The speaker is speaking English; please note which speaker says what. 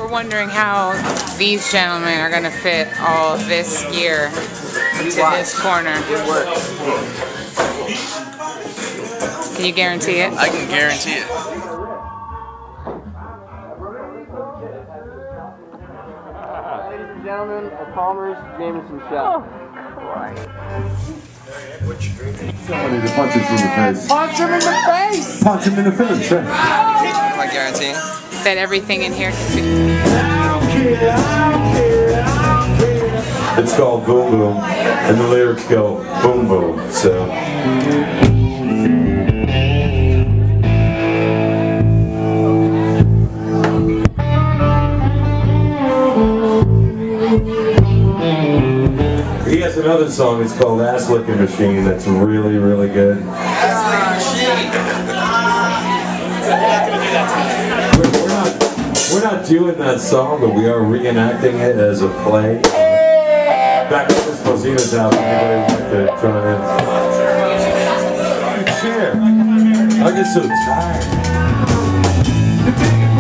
Speaker 1: we're wondering how these gentlemen are going to fit all of this gear into this corner.
Speaker 2: It works.
Speaker 1: Can you guarantee it?
Speaker 2: I can guarantee it. Ladies and gentlemen, a Palmer's Jameson shot.
Speaker 1: Oh, Christ.
Speaker 3: Somebody to punch him in the face.
Speaker 1: Punch him in the face!
Speaker 3: Punch him in the face.
Speaker 2: Am I guaranteeing?
Speaker 1: That everything in here can fit.
Speaker 3: It's called Boom Boom, and the lyrics go Boom Boom. So. He has another song, it's called Ass Licking Machine, that's really, really good. We're not doing that song, but we are reenacting it as a play. Back at Miss Mosina's house, anybody would like to join in? Share. I get so tired.